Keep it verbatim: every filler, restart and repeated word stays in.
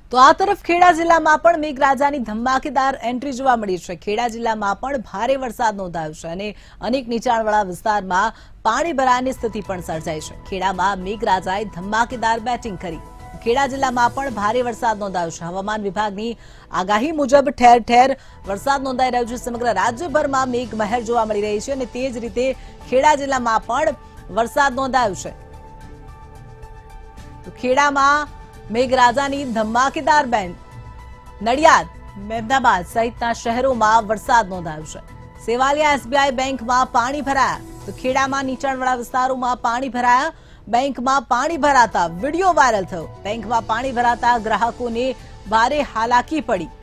તો આ તરફ ખેડા જિલ્લામાં પણ મેઘરાજાની ધમાકેદાર એન્ટ્રી જોવા મળી છે। ખેડા જિલ્લામાં પણ ભારે વરસાદ નોંધાયો છે અને અનેક નીચાણવાળા વિસ્તારમાં પાણી ભરાવાની સ્થિતિ પણ સર્જાઈ છે। ખેડામાં મેઘરાજાએ ધમાકેદાર બેટિંગ કરી। ખેડા જિલ્લામાં પણ ભારે વરસાદ નોંધાયો છે। હવામાન વિભાગની આગાહી મુજબ ઠેર ઠેર વરસાદ નોંધાઈ રહ્યો છે। સમગ્ર રાજ્યભરમાં મેઘમહેર જોવા મળી રહી છે અને તે જ રીતે ખેડા જિલ્લામાં પણ વરસાદ નોંધાયો છે। તો ખેડામાં મેઘરાજાની ધમાકેદાર બેન નડિયાદ મહેમદાબાદ સહિતના શહેરોમાં વરસાદ નોંધાયો છે। સેવાલિયા એસબીઆઈ બેંકમાં પાણી ભરાયા। તો ખેડામાં નીચાણવાળા વિસ્તારોમાં પાણી ભરાયા। બેંકમાં પાણી ભરાતા વીડિયો વાયરલ થયો। બેંકમાં પાણી ભરાતા ગ્રાહકોને ભારે હાલાકી પડી।